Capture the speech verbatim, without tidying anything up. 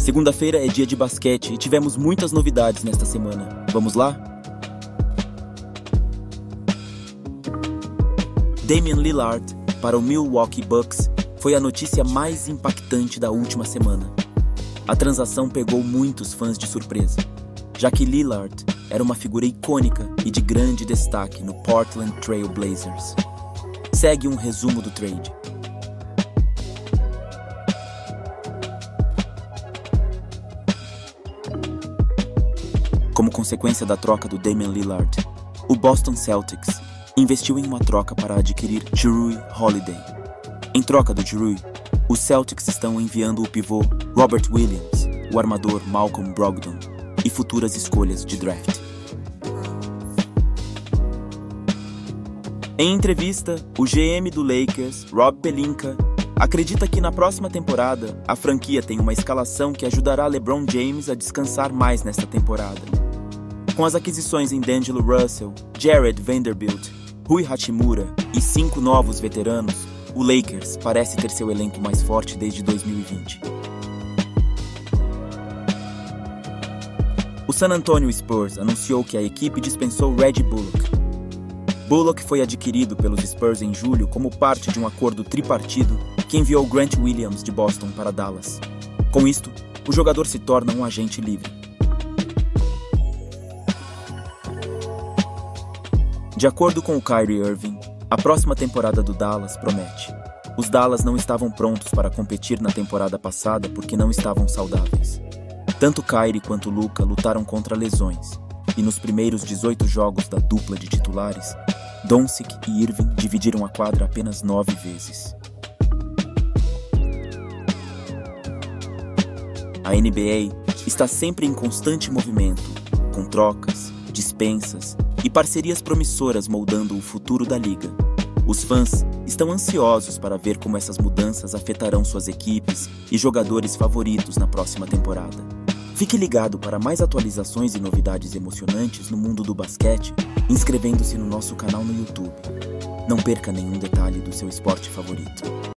Segunda-feira é dia de basquete e tivemos muitas novidades nesta semana. Vamos lá? Damian Lillard para o Milwaukee Bucks foi a notícia mais impactante da última semana. A transação pegou muitos fãs de surpresa, já que Lillard era uma figura icônica e de grande destaque no Portland Trail Blazers. Segue um resumo do trade. Como consequência da troca do Damian Lillard, o Boston Celtics investiu em uma troca para adquirir Jrue Holiday. Em troca do Jrue, os Celtics estão enviando o pivô Robert Williams, o armador Malcolm Brogdon e futuras escolhas de draft. Em entrevista, o G M do Lakers, Rob Pelinka, acredita que na próxima temporada a franquia tem uma escalação que ajudará LeBron James a descansar mais nesta temporada. Com as aquisições em D'Angelo Russell, Jared Vanderbilt, Rui Hachimura e cinco novos veteranos, o Lakers parece ter seu elenco mais forte desde dois mil e vinte. O San Antonio Spurs anunciou que a equipe dispensou Reggie Bullock. Bullock foi adquirido pelos Spurs em julho como parte de um acordo tripartido que enviou Grant Williams de Boston para Dallas. Com isto, o jogador se torna um agente livre. De acordo com o Kyrie Irving, a próxima temporada do Dallas promete. Os Dallas não estavam prontos para competir na temporada passada porque não estavam saudáveis. Tanto Kyrie quanto Luka lutaram contra lesões, e nos primeiros dezoito jogos da dupla de titulares, Doncic e Irving dividiram a quadra apenas nove vezes. A N B A está sempre em constante movimento, com trocas, dispensas e parcerias promissoras moldando o futuro da liga. Os fãs estão ansiosos para ver como essas mudanças afetarão suas equipes e jogadores favoritos na próxima temporada. Fique ligado para mais atualizações e novidades emocionantes no mundo do basquete, inscrevendo-se no nosso canal no YouTube. Não perca nenhum detalhe do seu esporte favorito.